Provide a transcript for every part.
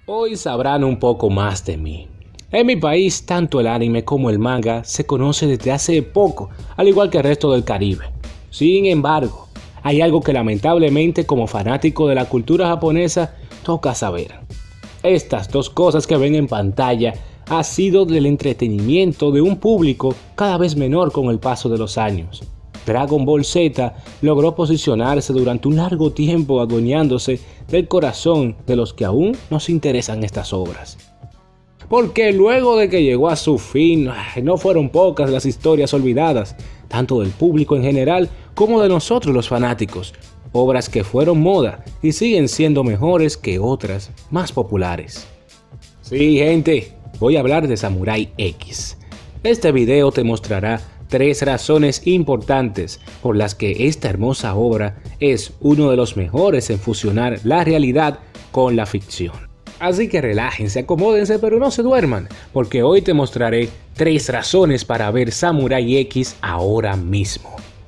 Hoy sabrán un poco más de mí. En mi país, tanto el anime como el manga se conoce desde hace poco, al igual que el resto del Caribe. Sin embargo, hay algo que lamentablemente como fanático de la cultura japonesa toca saber. Estas dos cosas que ven en pantalla ha sido del entretenimiento de un público cada vez menor con el paso de los años. Dragon Ball Z logró posicionarse durante un largo tiempo adueñándose del corazón de los que aún nos interesan estas obras. Porque luego de que llegó a su fin, no fueron pocas las historias olvidadas, tanto del público en general como de nosotros los fanáticos, obras que fueron moda y siguen siendo mejores que otras más populares. Sí, gente, voy a hablar de Samurai X. Este video te mostrará 3 razones importantes por las que esta hermosa obra es uno de los mejores en fusionar la realidad con la ficción. Así que relájense, acomódense, pero no se duerman, porque hoy te mostraré 3 razones para ver Samurai X ahora mismo.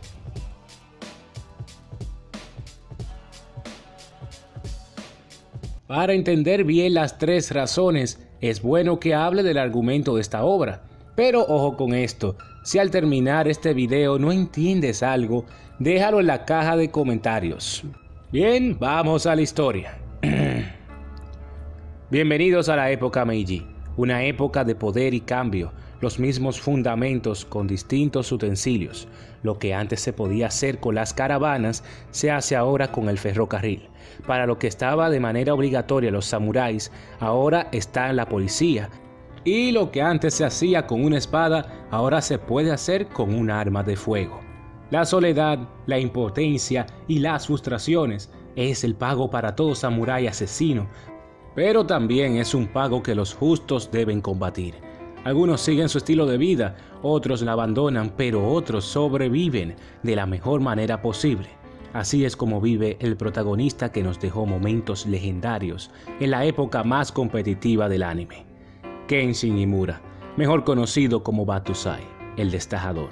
Para entender bien las 3 razones, es bueno que hable del argumento de esta obra. Pero ojo con esto, si al terminar este video no entiendes algo, déjalo en la caja de comentarios. Bien, vamos a la historia. Bienvenidos a la época Meiji, una época de poder y cambio, los mismos fundamentos con distintos utensilios. Lo que antes se podía hacer con las caravanas, se hace ahora con el ferrocarril. Para lo que estaba de manera obligatoria los samuráis, ahora está en la policía. Y lo que antes se hacía con una espada, ahora se puede hacer con un arma de fuego. La soledad, la impotencia y las frustraciones es el pago para todo samurái asesino, pero también es un pago que los justos deben combatir. Algunos siguen su estilo de vida, otros la abandonan, pero otros sobreviven de la mejor manera posible. Así es como vive el protagonista que nos dejó momentos legendarios en la época más competitiva del anime. Kenshin Himura, mejor conocido como Batusai, el destajador.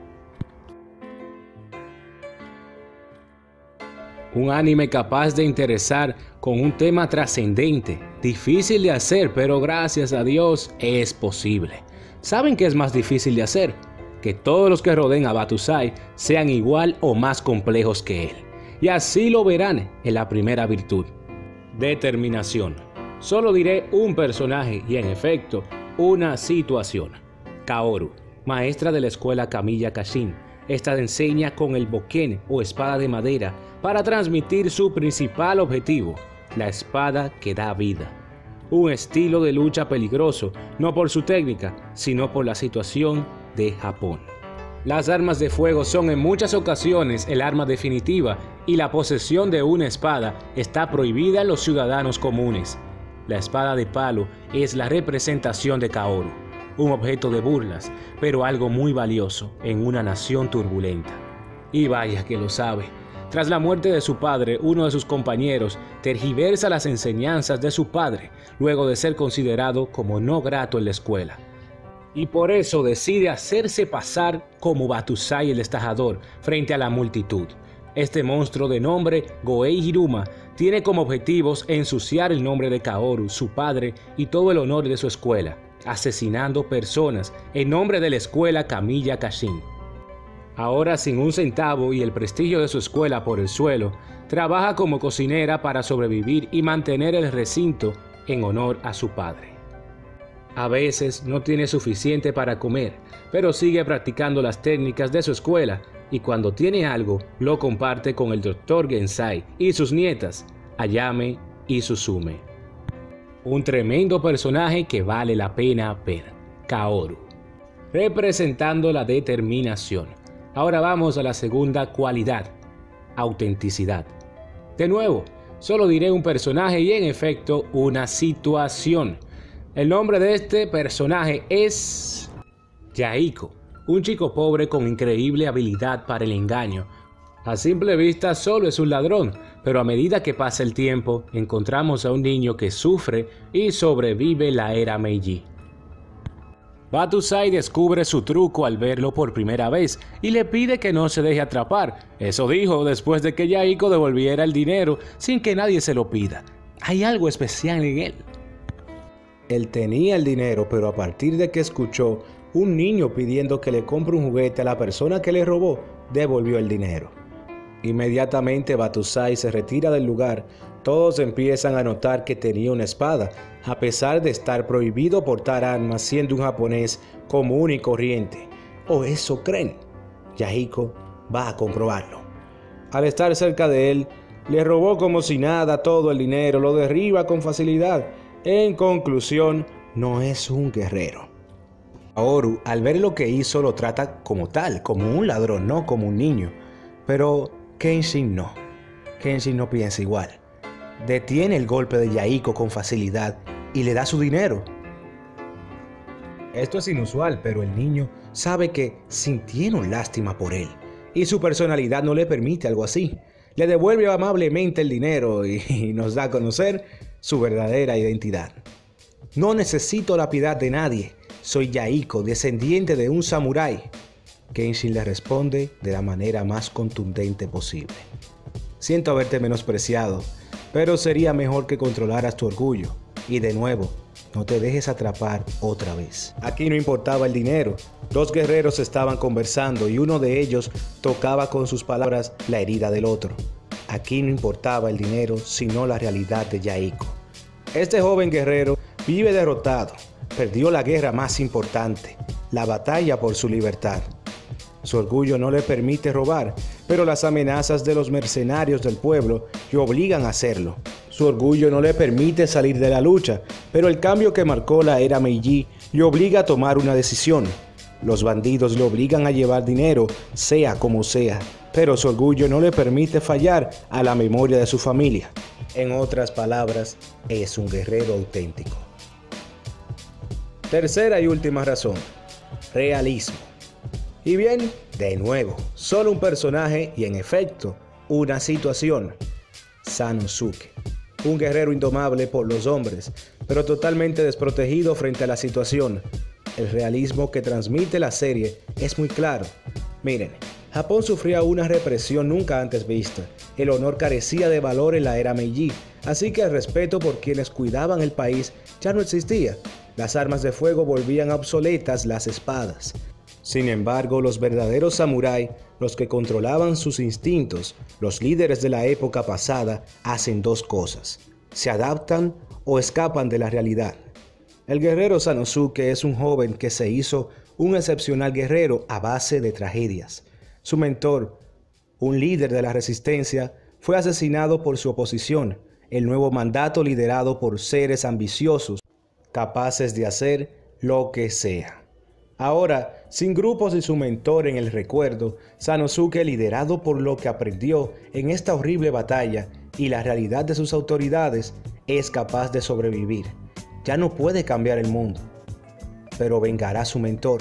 Un anime capaz de interesar con un tema trascendente, difícil de hacer, pero gracias a Dios es posible. ¿Saben qué es más difícil de hacer? Que todos los que rodeen a Batusai sean igual o más complejos que él. Y así lo verán en la primera virtud: determinación. Solo diré un personaje y en efecto, una situación. Kaoru, maestra de la escuela Kamiya Kashin. Esta enseña con el bokken o espada de madera para transmitir su principal objetivo, la espada que da vida. Un estilo de lucha peligroso, no por su técnica, sino por la situación de Japón. Las armas de fuego son en muchas ocasiones el arma definitiva y la posesión de una espada está prohibida a los ciudadanos comunes. La espada de palo es la representación de Kaoru, un objeto de burlas, pero algo muy valioso en una nación turbulenta. Y vaya que lo sabe. Tras la muerte de su padre, uno de sus compañeros tergiversa las enseñanzas de su padre, luego de ser considerado como no grato en la escuela. Y por eso decide hacerse pasar como Batusai el destajador frente a la multitud. Este monstruo de nombre Goei Hiruma tiene como objetivos ensuciar el nombre de Kaoru, su padre y todo el honor de su escuela, asesinando personas en nombre de la escuela Kamiya Kashin. Ahora sin un centavo y el prestigio de su escuela por el suelo, trabaja como cocinera para sobrevivir y mantener el recinto en honor a su padre. A veces no tiene suficiente para comer, pero sigue practicando las técnicas de su escuela y cuando tiene algo, lo comparte con el Dr. Gensai y sus nietas, Ayame y Suzume. Un tremendo personaje que vale la pena ver, Kaoru, representando la determinación. Ahora vamos a la segunda cualidad, autenticidad. De nuevo, solo diré un personaje y en efecto una situación. El nombre de este personaje es Yahiko, un chico pobre con increíble habilidad para el engaño. A simple vista solo es un ladrón, pero a medida que pasa el tiempo, encontramos a un niño que sufre y sobrevive la era Meiji. Batusai descubre su truco al verlo por primera vez y le pide que no se deje atrapar. Eso dijo después de que Yahiko devolviera el dinero sin que nadie se lo pida. Hay algo especial en él. Él tenía el dinero, pero a partir de que escuchó un niño pidiendo que le compre un juguete a la persona que le robó, devolvió el dinero. Inmediatamente Batusai se retira del lugar. Todos empiezan a notar que tenía una espada, a pesar de estar prohibido portar armas siendo un japonés común y corriente. O eso creen. Yahiko va a comprobarlo. Al estar cerca de él, le robó como si nada todo el dinero, lo derriba con facilidad. En conclusión, no es un guerrero. Kaoru, al ver lo que hizo, lo trata como tal, como un ladrón, no como un niño. Pero Kenshin no. Kenshin no piensa igual. Detiene el golpe de Yahiko con facilidad y le da su dinero. Esto es inusual, pero el niño sabe que sintieron lástima por él y su personalidad no le permite algo así. Le devuelve amablemente el dinero y nos da a conocer su verdadera identidad. No necesito la piedad de nadie. Soy Yahiko, descendiente de un samurái. Kenshin le responde de la manera más contundente posible. Siento haberte menospreciado, pero sería mejor que controlaras tu orgullo. Y de nuevo, no te dejes atrapar otra vez. Aquí no importaba el dinero. Dos guerreros estaban conversando y uno de ellos tocaba con sus palabras la herida del otro. Aquí no importaba el dinero, sino la realidad de Yahiko. Este joven guerrero vive derrotado. Perdió la guerra más importante, la batalla por su libertad. Su orgullo no le permite robar, pero las amenazas de los mercenarios del pueblo le obligan a hacerlo. Su orgullo no le permite salir de la lucha, pero el cambio que marcó la era Meiji le obliga a tomar una decisión. Los bandidos le obligan a llevar dinero, sea como sea, pero su orgullo no le permite fallar a la memoria de su familia. En otras palabras, es un guerrero auténtico. Tercera y última razón, realismo. Y bien, de nuevo, solo un personaje y en efecto, una situación. Sanosuke, un guerrero indomable por los hombres, pero totalmente desprotegido frente a la situación. El realismo que transmite la serie es muy claro. Miren, Japón sufría una represión nunca antes vista. El honor carecía de valor en la era Meiji, así que el respeto por quienes cuidaban el país ya no existía. Las armas de fuego volvían obsoletas las espadas. Sin embargo, los verdaderos samurái, los que controlaban sus instintos, los líderes de la época pasada, hacen dos cosas: se adaptan o escapan de la realidad. El guerrero Sanosuke es un joven que se hizo un excepcional guerrero a base de tragedias. Su mentor, un líder de la resistencia, fue asesinado por su oposición, el nuevo mandato liderado por seres ambiciosos, capaces de hacer lo que sea. Ahora, sin grupos y su mentor en el recuerdo, Sanosuke, liderado por lo que aprendió en esta horrible batalla y la realidad de sus autoridades, es capaz de sobrevivir. Ya no puede cambiar el mundo, pero vengará a su mentor.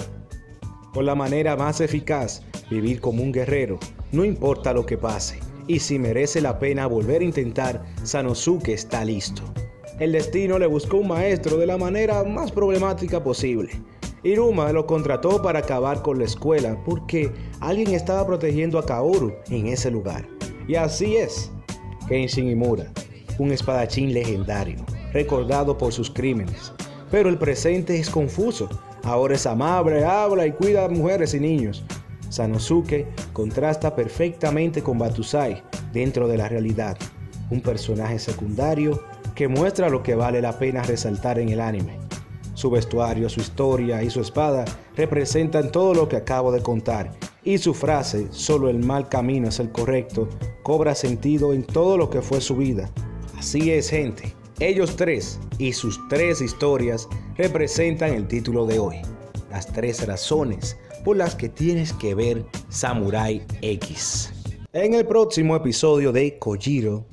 Por la manera más eficaz, vivir como un guerrero, no importa lo que pase, y si merece la pena volver a intentar, Sanosuke está listo. El destino le buscó un maestro de la manera más problemática posible. Iruma lo contrató para acabar con la escuela porque alguien estaba protegiendo a Kaoru en ese lugar. Y así es. Kenshin Himura, un espadachín legendario, recordado por sus crímenes. Pero el presente es confuso. Ahora es amable, habla y cuida a mujeres y niños. Sanosuke contrasta perfectamente con Batusai dentro de la realidad. Un personaje secundario que muestra lo que vale la pena resaltar en el anime. Su vestuario, su historia y su espada representan todo lo que acabo de contar, y su frase, solo el mal camino es el correcto, cobra sentido en todo lo que fue su vida. Así es, gente. Ellos tres y sus tres historias representan el título de hoy. Las tres razones por las que tienes que ver Samurai X. En el próximo episodio de Kojiro,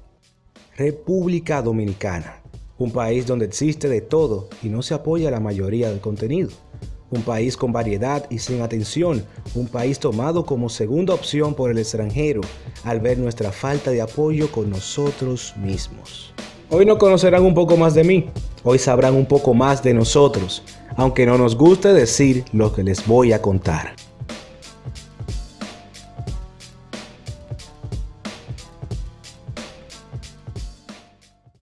República Dominicana. Un país donde existe de todo y no se apoya la mayoría del contenido. Un país con variedad y sin atención. Un país tomado como segunda opción por el extranjero al ver nuestra falta de apoyo con nosotros mismos. Hoy no conocerán un poco más de mí. Hoy sabrán un poco más de nosotros, aunque no nos guste decir lo que les voy a contar.